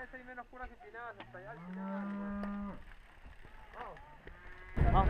vez hay menos curas que final, hasta allá al final. Vamos. Vamos.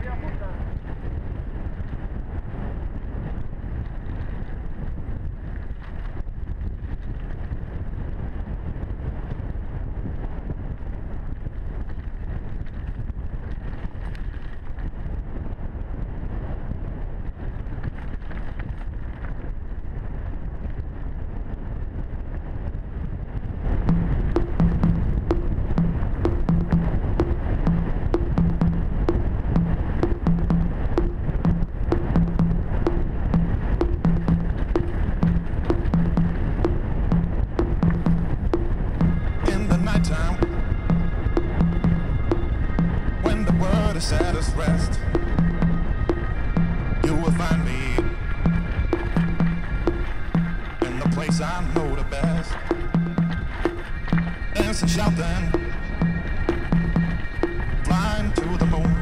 Saddest rest, you will find me in the place I know the best, dancing, shouting, flying to the moon.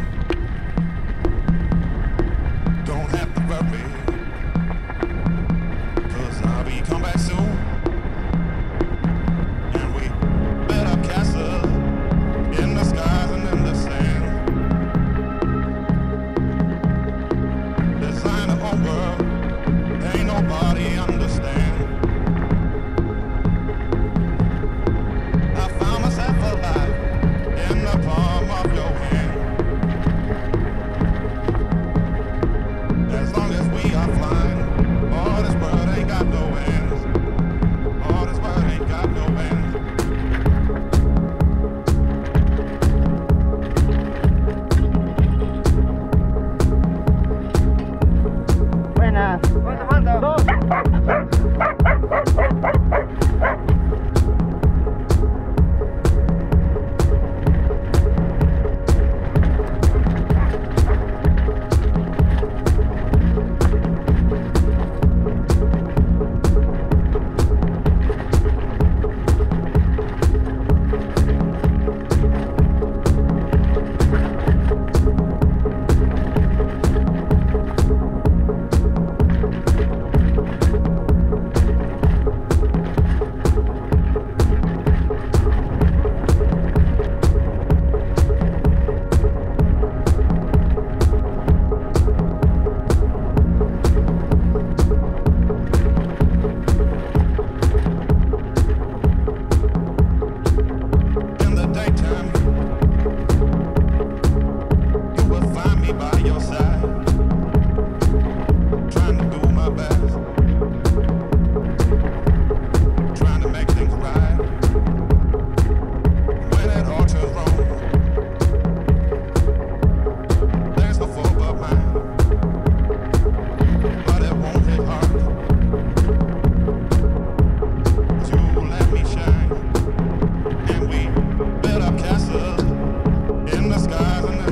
Don't have to worry, 'cause I'll be come back soon. And we built up castles in the skies and in the sand. World, ain't nobody understand. I found myself alive in the palm of your hand. As long as we are flying, all this world ain't got no ends. All this world ain't got no ends. Buenas. ¿Cuánto falta? 2.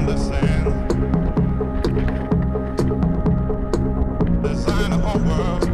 World